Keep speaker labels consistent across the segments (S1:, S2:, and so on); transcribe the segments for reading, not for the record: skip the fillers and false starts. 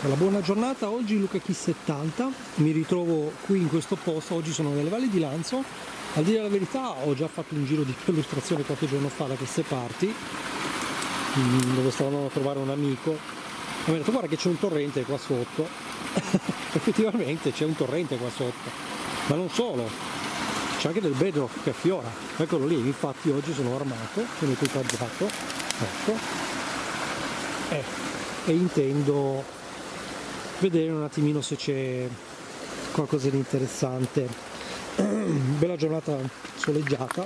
S1: La buona giornata, oggi Luca Chi 70, mi ritrovo qui in questo posto, oggi sono nelle valli di Lanzo. A dire la verità ho già fatto un giro di perlustrazione qualche giorno fa da queste parti, dove stavo andando a trovare un amico. Mi ha detto guarda che c'è un torrente qua sotto. Effettivamente c'è un torrente qua sotto, ma non solo, c'è anche del bedrock che affiora, eccolo lì. Infatti oggi sono armato, sono equipaggiato, ecco, e intendo vedere un attimino se c'è qualcosa di interessante. Bella giornata soleggiata,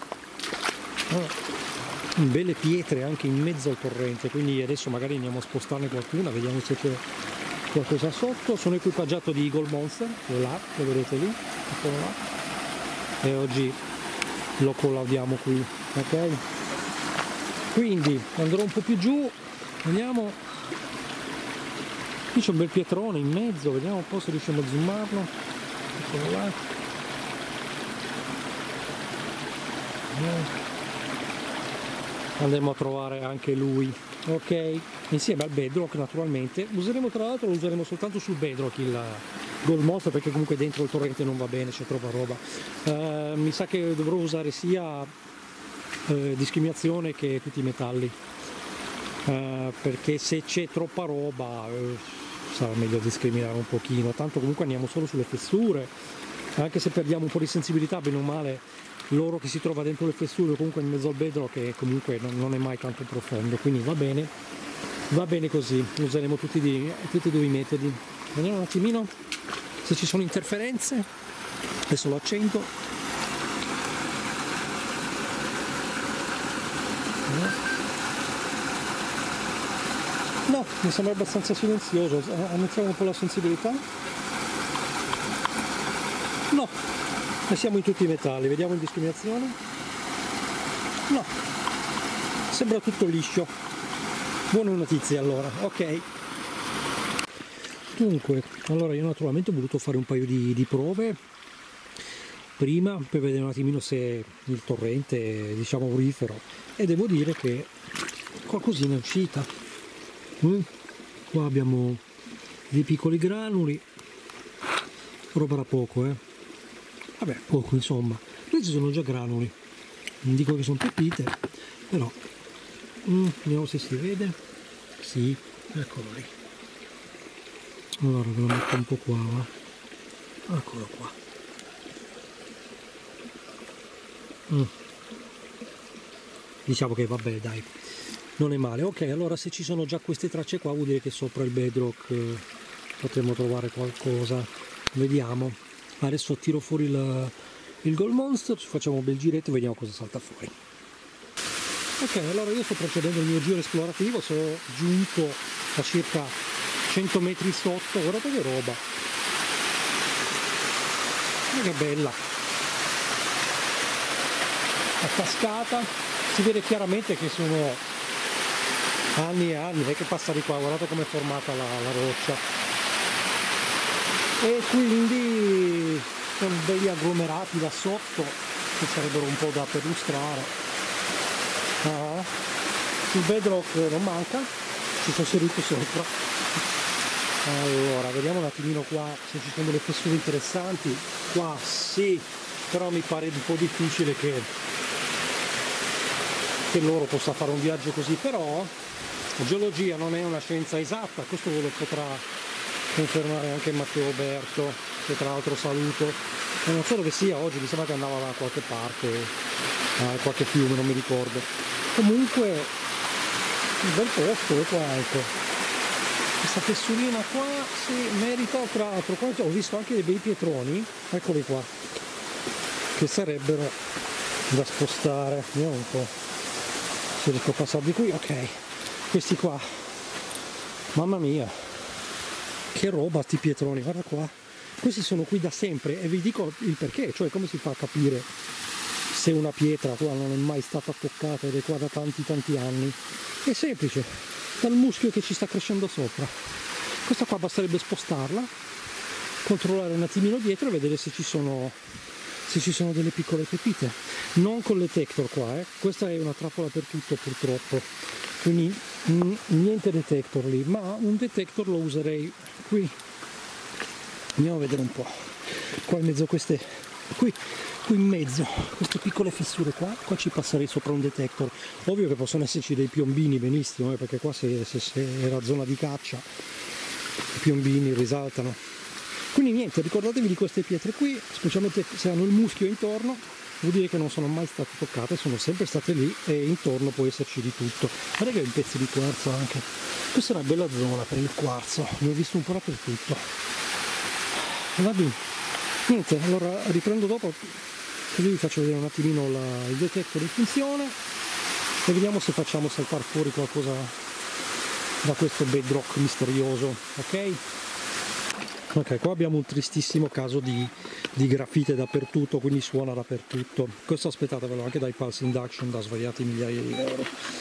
S1: belle pietre anche in mezzo al torrente, quindi adesso magari andiamo a spostarne qualcuna, vediamo se c'è qualcosa sotto. Sono equipaggiato di Eagle Monster, là, lo vedete lì, eccolo là, e oggi lo collaudiamo qui, ok? Quindi andrò un po' più giù, vediamo. Qui c'è un bel pietrone in mezzo, vediamo un po' se riusciamo a zoomarlo. Eccolo là. Andremo a trovare anche lui, ok? Insieme al bedrock naturalmente. Useremo, tra l'altro lo useremo soltanto sul bedrock il Gold Monster, perché comunque dentro il torrente non va bene, c'è troppa roba. Mi sa che dovrò usare sia discriminazione che tutti i metalli, perché se c'è troppa roba sarà meglio discriminare un pochino. Tanto comunque andiamo solo sulle fessure, anche se perdiamo un po' di sensibilità, bene o male l'oro che si trova dentro le fessure comunque in mezzo al bedrock, che comunque non è mai tanto profondo, quindi va bene così. Useremo tutti e due i metodi. Vediamo un attimino se ci sono interferenze. Adesso lo accendo. No, mi sembra abbastanza silenzioso. Aumentiamo un po' la sensibilità. No, e siamo in tutti i metalli. Vediamo in discriminazione. No, sembra tutto liscio. Buone notizie allora, ok. Dunque, allora io naturalmente ho voluto fare un paio di prove prima per vedere un attimino se il torrente è, diciamo, aurifero, e devo dire che qualcosina è uscita. Qua abbiamo dei piccoli granuli, roba da poco, vabbè, poco insomma. Questi sono già granuli, non dico che sono pepite, però vediamo se si vede. Sì, eccolo lì. Allora ve lo metto un po' qua, va? Eccolo qua. Diciamo che vabbè, dai, non è male. Ok, allora se ci sono già queste tracce qua vuol dire che sopra il bedrock potremmo trovare qualcosa. Vediamo. Adesso tiro fuori il Gold Monster, ci facciamo un bel giretto e vediamo cosa salta fuori. Ok, allora io sto procedendo il mio giro esplorativo, sono giunto a circa 100 metri sotto. Guardate che roba, che bella la cascata, si vede chiaramente che sono anni e anni che passa di qua. Guardate come è formata la roccia, e quindi sono belli agglomerati da sotto che sarebbero un po' da perlustrare. Il bedrock non manca, ci sono seduto sopra. Allora vediamo un attimino qua se ci sono delle fessure interessanti. Qua sì, però mi pare un po' difficile che loro possa fare un viaggio così. Però la geologia non è una scienza esatta, questo ve lo potrà confermare anche Matteo Berto, che tra l'altro saluto, e non so dove sia oggi, mi sembra che andava da qualche parte, qualche fiume, non mi ricordo. Comunque un bel posto, qua ecco, questa fessurina qua si merita. Tra l'altro qua ho visto anche dei bei pietroni, eccoli qua, che sarebbero da spostare. Vediamo un po' se riesco a passare di qui. Ok, questi qua, mamma mia, che roba sti pietroni, guarda qua, questi sono qui da sempre, e vi dico il perché, cioè come si fa a capire se una pietra qua non è mai stata toccata ed è qua da tanti anni. È semplice, dal muschio che ci sta crescendo sopra. Questa qua basterebbe spostarla, controllare un attimino dietro e vedere se ci sono delle piccole pepite. Non con le detector qua, questa è una trappola per tutto purtroppo, quindi niente detector lì, ma un detector lo userei qui andiamo a vedere un po'. Qua in mezzo a queste, qui in mezzo queste piccole fessure qua ci passerei sopra un detector. Ovvio che possono esserci dei piombini benissimo, perché qua se era zona di caccia i piombini risaltano. Quindi niente, ricordatevi di queste pietre qui, specialmente se hanno il muschio intorno, vuol dire che non sono mai state toccate, sono sempre state lì, e intorno può esserci di tutto. Guarda che ho pezzi di quarzo anche. Questa è una bella zona per il quarzo, ne ho visto un po' dappertutto. Va bene, niente, allora riprendo dopo, così vi faccio vedere un attimino il detector in funzione e vediamo se facciamo saltare fuori qualcosa da questo bedrock misterioso. Ok, qua abbiamo un tristissimo caso di grafite dappertutto, quindi suona dappertutto. Questo aspettatevelo anche dai pulse induction da svariati migliaia di euro.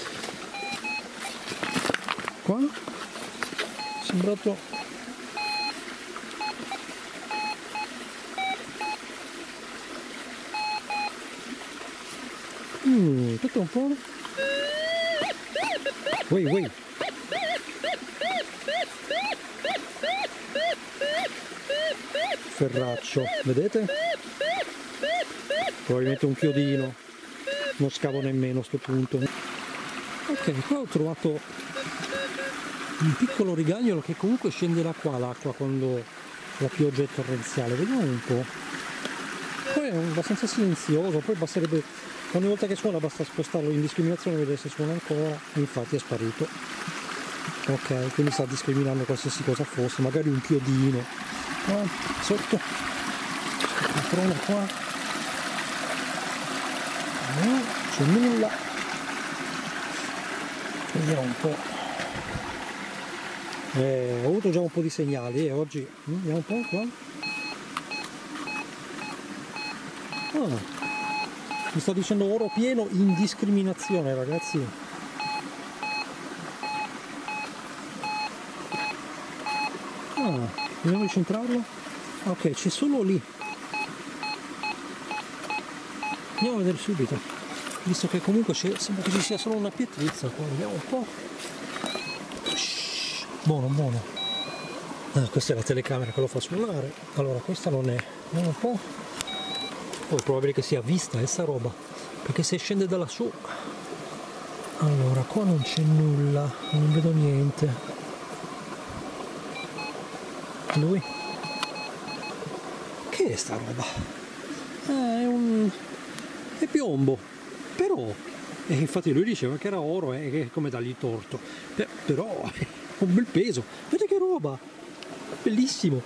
S1: Qua è sembrato aspetta un po'. Wait. Ferraccio, vedete? Probabilmente un chiodino, non scavo nemmeno a sto punto. Ok, qua ho trovato un piccolo rigagnolo che comunque scenderà qua l'acqua quando la pioggia è torrenziale. Vediamo un po'. Poi è abbastanza silenzioso, poi basterebbe, ogni volta che suona basta spostarlo in discriminazione e vedere se suona ancora. Infatti è sparito. Ok, quindi sta discriminando qualsiasi cosa fosse, magari un chiodino. Qua, sotto, la trona qua, no, c'è nulla. Vediamo un po'. Ho avuto già un po' di segnali oggi. Vediamo un po' qua. Mi sta dicendo oro pieno in discriminazione, ragazzi. Vediamo di centrarlo. Ok, c'è solo lì. Andiamo a vedere subito, visto che comunque sembra che ci sia solo una pietrizza qua. Vediamo un po'. Buono. Questa è la telecamera che lo fa suonare. Allora questa non è. Vediamo un po'. Poi è probabile che sia vista sta roba, perché se scende da lassù. Allora qua non c'è nulla, non vedo niente. Lui? Che è sta roba? È piombo, però, e infatti lui diceva che era oro, che come dargli torto, però è un bel peso. Vedete che roba, bellissimo.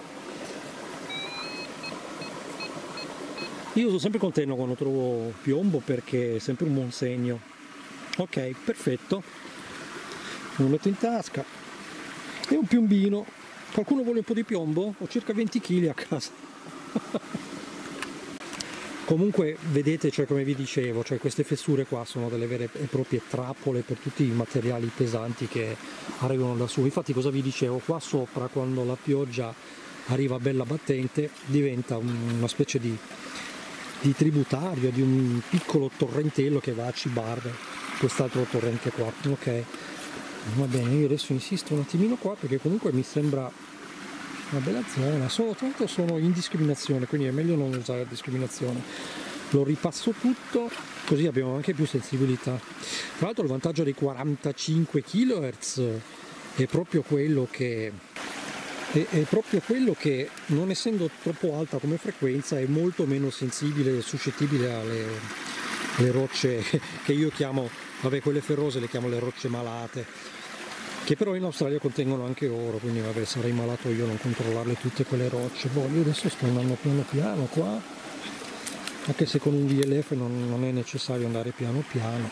S1: Io sono sempre contento quando trovo piombo, perché è sempre un buon segno. Ok, perfetto, lo metto in tasca. È un piombino. Qualcuno vuole un po' di piombo? Ho circa 20 kg a casa. Comunque vedete, cioè, come vi dicevo, cioè, queste fessure qua sono delle vere e proprie trappole per tutti i materiali pesanti che arrivano da su. Infatti cosa vi dicevo, qua sopra quando la pioggia arriva bella battente diventa una specie di tributario, di un piccolo torrentello che va a cibare quest'altro torrente qua. Ok, va bene, io adesso insisto un attimino qua, perché comunque mi sembra una bella zona. Tanto sono in discriminazione, quindi è meglio non usare la discriminazione. Lo ripasso tutto, così abbiamo anche più sensibilità. Tra l'altro il vantaggio dei 45 kHz è proprio quello che non essendo troppo alta come frequenza è molto meno sensibile e suscettibile alle rocce che io chiamo, vabbè, quelle ferrose le chiamo le rocce malate, che però in Australia contengono anche oro, quindi vabbè, sarei malato io a non controllarle tutte quelle rocce. Io adesso sto andando piano piano qua, anche se con un VLF non è necessario andare piano piano.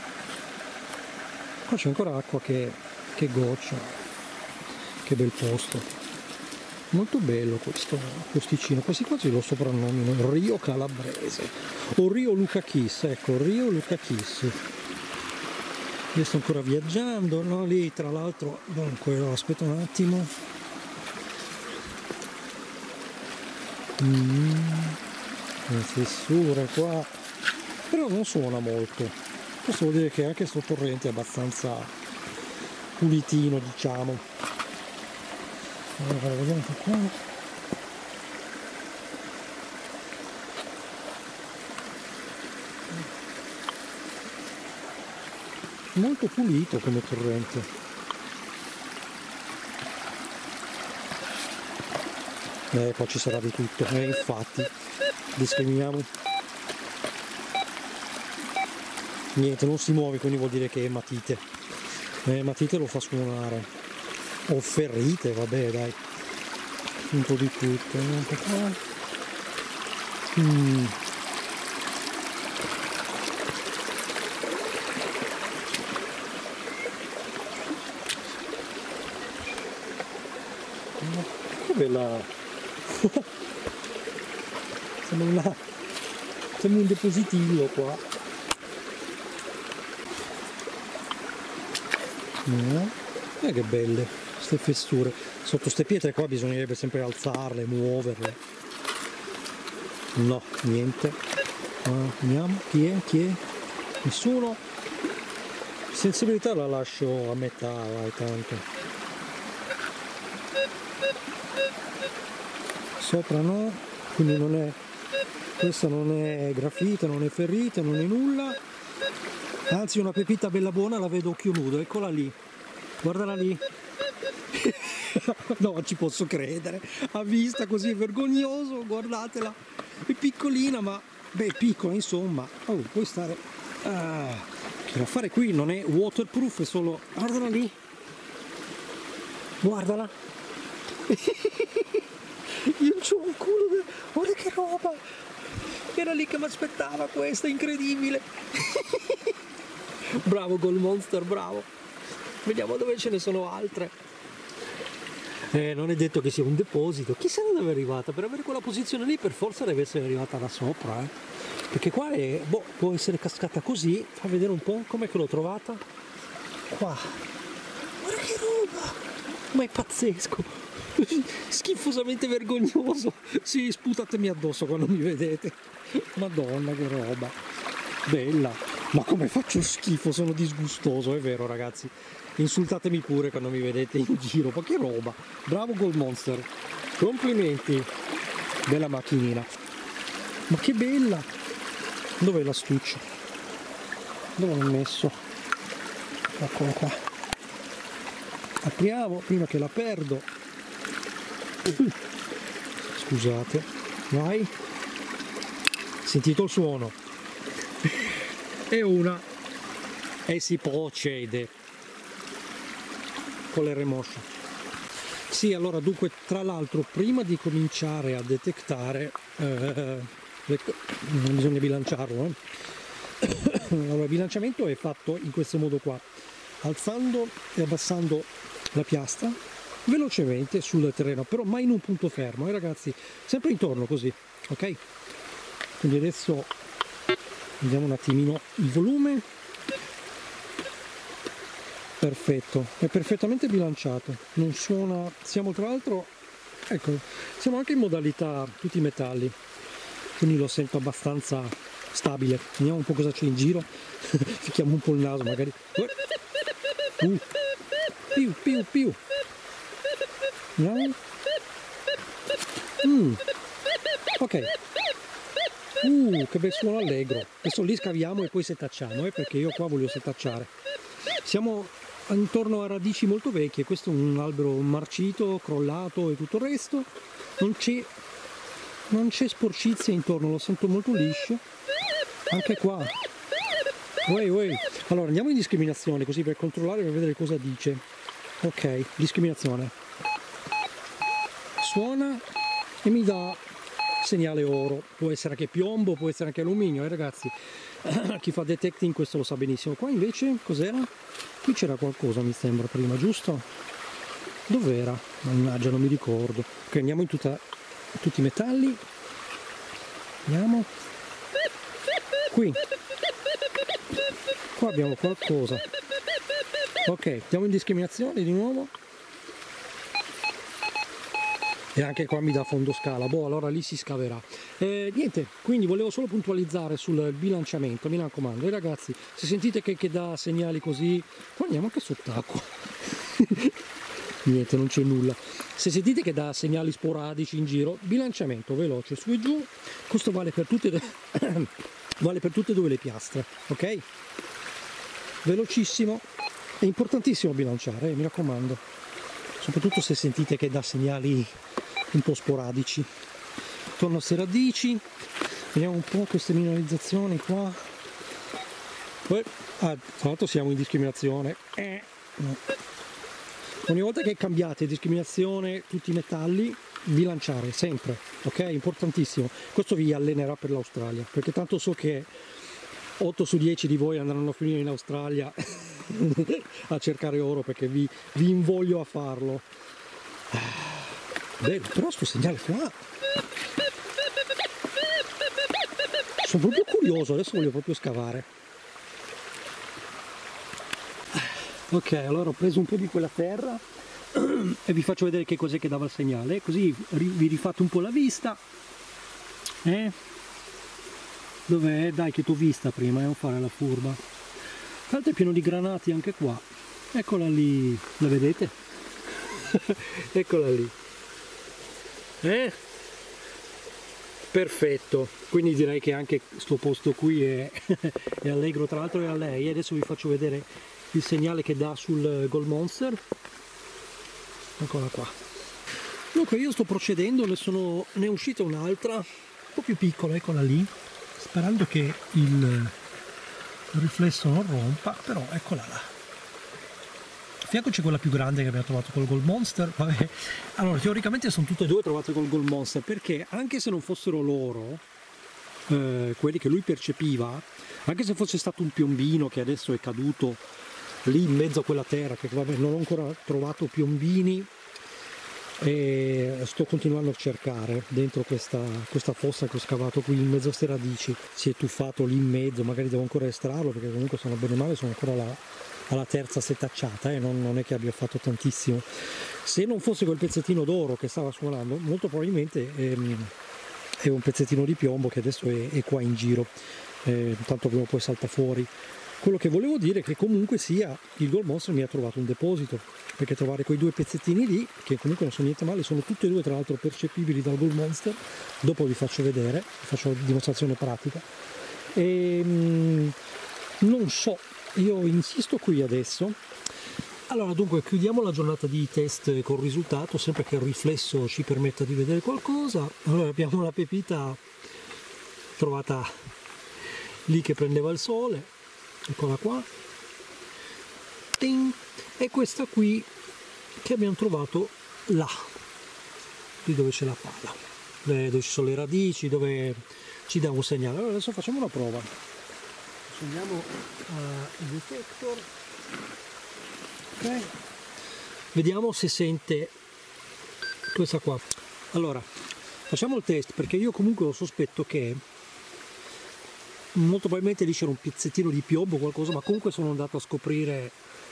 S1: Qua c'è ancora acqua che goccia, che bel posto. Molto bello questo posticino, quasi quasi lo soprannomino Rio Calabrese o Rio Luca Kiss. Ecco, Rio Luca Kiss. Io sto ancora viaggiando, no? Lì tra l'altro, dunque, aspetta un attimo. Le fessure qua, però non suona molto. Questo vuol dire che anche sto torrente è abbastanza pulitino, diciamo. Allora, vediamo un po' qua. Molto pulito come torrente. Poi ci sarà di tutto, infatti discriminiamo. Niente, non si muove, quindi vuol dire che è matite. Matite lo fa suonare. O ferrite, vabbè dai. Un po' di tutto, un po' qua. Che bella. Sembra un depositillo qua. Che belle queste fessure. Sotto ste pietre qua bisognerebbe sempre alzarle, muoverle. No, niente. Vediamo, chi è? Nessuno. Sensibilità la lascio a metà, vai, tanto. Sopra no, quindi non è, questa non è grafite, non è ferrita, non è nulla, anzi una pepita bella buona la vedo a occhio nudo, eccola lì, guardala lì. No, ci posso credere, a vista così è vergognoso, guardatela, è piccolina ma, beh, piccola insomma, puoi stare, che da fare qui non è waterproof, è solo, guardala lì, guardala. Io c'ho un culo, guarda che roba, era lì che mi aspettava questa, incredibile. Bravo Gold Monster, bravo. Vediamo dove ce ne sono altre. Non è detto che sia un deposito, chissà dove è arrivata, per avere quella posizione lì per forza deve essere arrivata da sopra, perché qua è, può essere cascata così, fa vedere un po' com'è che l'ho trovata. Qua, guarda che roba, ma è pazzesco. Schifosamente vergognoso. Sì, sputatemi addosso quando mi vedete. Madonna che roba bella, ma come faccio schifo, sono disgustoso, è vero ragazzi, insultatemi pure quando mi vedete in giro, ma che roba. Bravo Gold Monster, complimenti, bella macchinina, ma che bella. Dov'è l'astuccio? Dove l'ho messo? Eccolo qua, apriamo prima che la perdo. Scusate, vai, sentito il suono. E una e si procede con le remosce. Sì, allora dunque, tra l'altro, prima di cominciare a detectare bisogna bilanciarlo, allora il bilanciamento è fatto in questo modo qua, alzando e abbassando la piastra velocemente sul terreno, però mai in un punto fermo, ragazzi, sempre intorno così, ok? Quindi adesso vediamo un attimino il volume. Perfetto, è perfettamente bilanciato, non suona, siamo tra l'altro, ecco, siamo anche in modalità tutti i metalli, quindi lo sento abbastanza stabile. Vediamo un po' cosa c'è in giro. Ficchiamo un po' il naso magari. Più più più. No? Ok. Che bel suono allegro. Adesso lì scaviamo e poi setacciamo, perché io qua voglio setacciare. Siamo intorno a radici molto vecchie, questo è un albero marcito, crollato e tutto il resto. Non c'è sporcizia intorno, lo sento molto liscio. Anche qua. Allora andiamo in discriminazione così per controllare, per vedere cosa dice. Ok, discriminazione. Suona e mi dà segnale oro, può essere anche piombo, può essere anche alluminio, ragazzi, chi fa detecting questo lo sa benissimo. Qua invece cos'era? Qui c'era qualcosa, mi sembra, prima, giusto? Dov'era? Mannaggia, non mi ricordo. Ok, andiamo in tutti i metalli, andiamo qui, qua abbiamo qualcosa. Ok, andiamo in discriminazione di nuovo. E anche qua mi dà fondo scala, allora lì si scaverà. Niente, quindi volevo solo puntualizzare sul bilanciamento, mi raccomando, ragazzi, se sentite che dà segnali così, andiamo anche sott'acqua. niente, non c'è nulla. Se sentite che dà segnali sporadici in giro, bilanciamento veloce su e giù, questo vale per tutte vale per tutte e due le piastre, ok? Velocissimo, è importantissimo bilanciare, mi raccomando, soprattutto se sentite che dà segnali un po' sporadici. Torno a queste radici, vediamo un po' queste mineralizzazioni qua. Tra l'altro siamo in discriminazione. Ogni volta che cambiate discriminazione, tutti i metalli, bilanciare sempre, ok? Importantissimo. Questo vi allenerà per l'Australia, perché tanto so che 8 su 10 di voi andranno a finire in Australia a cercare oro, perché vi invoglio a farlo. Bello, però sto segnale qua, sono proprio curioso, adesso voglio proprio scavare. Ok, allora ho preso un po' di quella terra e vi faccio vedere che cos'è che dava il segnale, così vi rifate un po' la vista. Dov'è? Dai, che t'ho vista prima, non fare la furba. Tra l'altro è pieno di granati anche qua. Eccola lì, la vedete? Eccola lì. Perfetto, quindi direi che anche sto posto qui è allegro. Tra l'altro è a lei. Adesso vi faccio vedere il segnale che dà sul Gold Monster. Eccola qua. Dunque io sto procedendo, ne è uscita un'altra un po' più piccola, eccola lì, sperando che il riflesso non rompa, però eccola là. A fianco c'è quella più grande che abbiamo trovato col Gold Monster. Vabbè. Allora, teoricamente sono tutte e due trovate col Gold Monster, perché anche se non fossero loro quelli che lui percepiva, anche se fosse stato un piombino che adesso è caduto lì in mezzo a quella terra, che vabbè, non ho ancora trovato piombini, e sto continuando a cercare dentro questa fossa che ho scavato qui in mezzo a queste radici. Si è tuffato lì in mezzo, magari devo ancora estrarlo, perché comunque sono bene o male, sono ancora alla terza setacciata, non è che abbia fatto tantissimo. Se non fosse quel pezzettino d'oro che stava suonando, molto probabilmente è un pezzettino di piombo che adesso è qua in giro, tanto prima o poi salta fuori. Quello che volevo dire è che comunque sia il Gold Monster mi ha trovato un deposito, perché trovare quei due pezzettini lì, che comunque non sono niente male, sono tutti e due tra l'altro percepibili dal Gold Monster, dopo vi faccio vedere, vi faccio una dimostrazione pratica. Non so, io insisto qui adesso. Allora, dunque, chiudiamo la giornata di test col risultato, sempre che il riflesso ci permetta di vedere qualcosa. Allora, abbiamo la pepita trovata lì che prendeva il sole, eccola qua, e questa qui che abbiamo trovato là, lì dove c'è la pala, dove ci sono le radici, dove ci dà un segnale. Allora adesso facciamo una prova, accendiamo il detector, ok, vediamo se sente questa qua. Allora facciamo il test, perché io comunque ho sospetto che molto probabilmente lì c'era un pezzettino di piombo o qualcosa, ma comunque sono andato a scoprire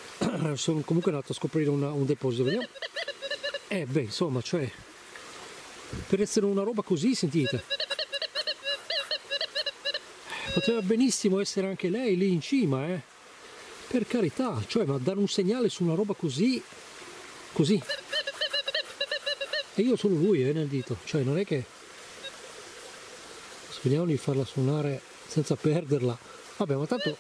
S1: un deposito. Vediamo. Beh, insomma, cioè, per essere una roba così, sentite, poteva benissimo essere anche lei lì in cima, per carità, cioè, ma dare un segnale su una roba così, e io sono lui nel dito, cioè non è che speriamo di farla suonare senza perderla. Vabbè, ma tanto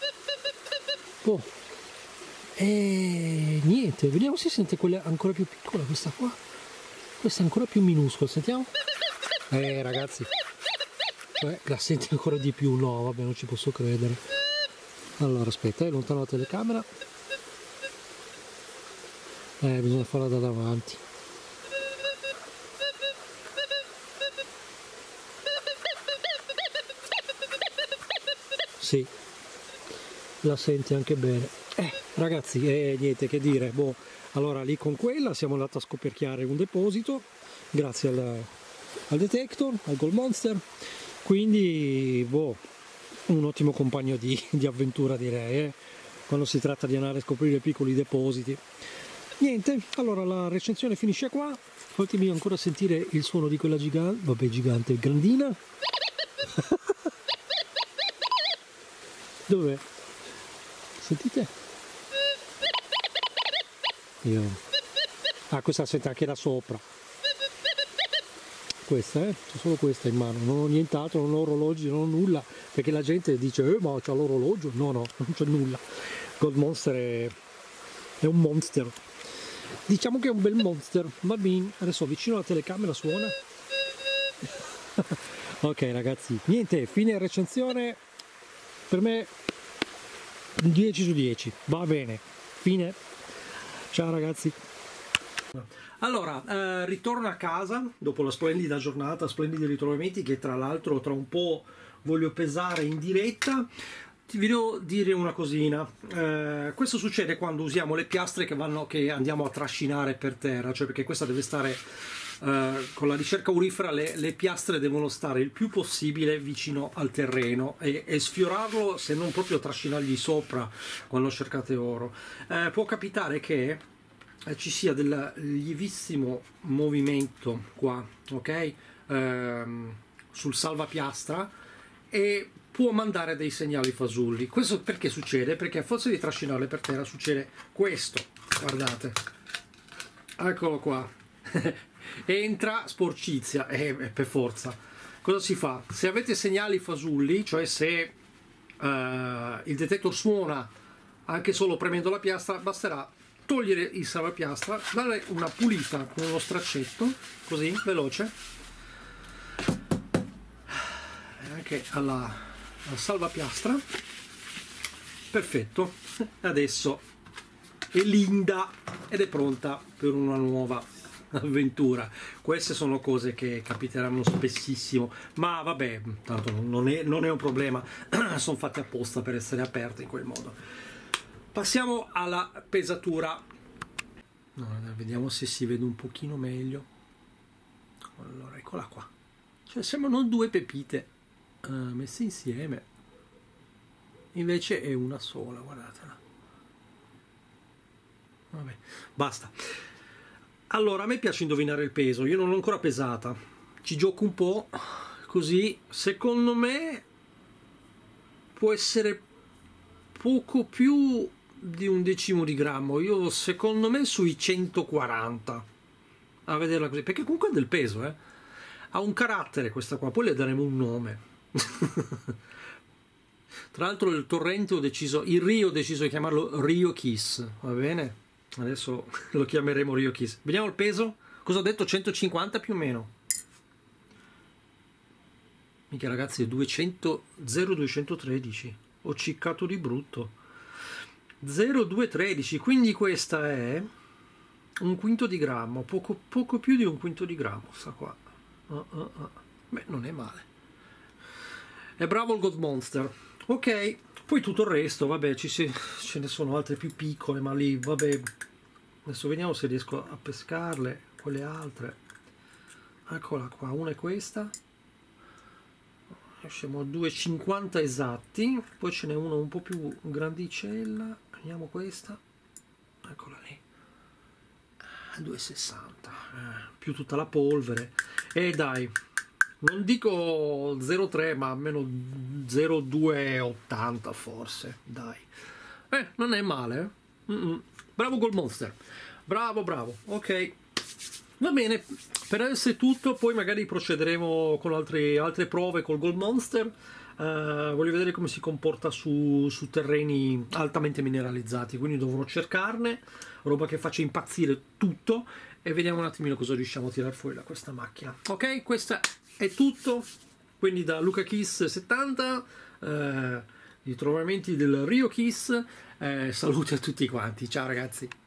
S1: niente, vediamo se sente quella ancora più piccola. Questa qua, questa è ancora più minuscola, sentiamo. Ragazzi, la senti ancora di più. No, vabbè, non ci posso credere. Allora aspetta, allontano la telecamera, bisogna farla da davanti. Sì, la senti anche bene. Ragazzi, niente che dire. Boh, allora lì con quella siamo andati a scoperchiare un deposito grazie al detector, al Gold Monster, quindi boh, un ottimo compagno di avventura, direi, quando si tratta di andare a scoprire piccoli depositi. Niente, allora la recensione finisce qua. Fatemi ancora sentire il suono di quella gigante, grandina. Dov'è? Sentite? Ah, questa sente anche da sopra. Questa, c'è solo questa in mano, non ho nient'altro, non ho orologi, non ho nulla, perché la gente dice ma c'ha l'orologio, no, non c'è nulla. Gold Monster è un monster, diciamo che è un bel monster. Va bene, adesso vicino alla telecamera suona. Ok ragazzi, niente, fine recensione, per me 10 su 10, va bene, fine, ciao ragazzi. Allora, ritorno a casa dopo la splendida giornata, splendidi ritrovamenti che tra l'altro tra un po' voglio pesare in diretta. Ti voglio dire una cosina, questo succede quando usiamo le piastre che andiamo a trascinare per terra, cioè perché questa deve stare, con la ricerca aurifera le piastre devono stare il più possibile vicino al terreno e sfiorarlo, se non proprio trascinargli sopra quando cercate oro. Può capitare che ci sia del lievissimo movimento qua, ok? Sul salvapiastra, e può mandare dei segnali fasulli. Questo perché succede? Perché a forza di trascinarle per terra succede questo, guardate, eccolo qua. Entra sporcizia per forza. Cosa si fa? Se avete segnali fasulli, cioè se il detector suona anche solo premendo la piastra, basterà togliere il salvapiastra, dare una pulita con uno straccetto, così, veloce, anche al salvapiastra, perfetto, adesso è linda ed è pronta per una nuova avventura. Queste sono cose che capiteranno spessissimo, ma vabbè, tanto non è un problema, sono fatte apposta per essere aperte in quel modo. Passiamo alla pesatura. Vediamo se si vede un pochino meglio. Allora, eccola qua. Cioè, sembrano due pepite messe insieme. Invece è una sola, guardatela. Vabbè, basta. Allora, a me piace indovinare il peso. Io non l'ho ancora pesata. Ci gioco un po', così. Secondo me può essere poco più di un decimo di grammo. Io secondo me sui 140, a vederla così, perché comunque è del peso, ha un carattere questa qua, poi le daremo un nome. Tra l'altro il torrente il Rio ho deciso di chiamarlo Rio Kiss, va bene? Adesso lo chiameremo Rio Kiss. Vediamo il peso. Cosa ho detto? 150 più o meno. Mica ragazzi, è 0,213, ho ciccato di brutto. 0,213, quindi questa è un quinto di grammo, poco più di un quinto di grammo, sta qua. Beh, non è male. È bravo il Gold Monster. Ok, poi tutto il resto, vabbè, ce ne sono altre più piccole, ma lì, vabbè. Adesso vediamo se riesco a pescarle, quelle altre. Eccola qua, una è questa. Siamo a 2,50 esatti, poi ce n'è una un po' più grandicella, vediamo questa, eccola lì, 2,60, più tutta la polvere, e dai, non dico 0,3 ma almeno 0,280 forse, dai, non è male, bravo Gold Monster, bravo, ok. Va bene, per adesso è tutto, poi magari procederemo con altre prove col Gold Monster. Voglio vedere come si comporta su terreni altamente mineralizzati, quindi dovrò cercarne roba che faccia impazzire tutto e vediamo un attimino cosa riusciamo a tirare fuori da questa macchina. Ok, questo è tutto, quindi da Luca Kiss 70, i ritrovamenti del Rio Kiss, saluti a tutti quanti, ciao ragazzi.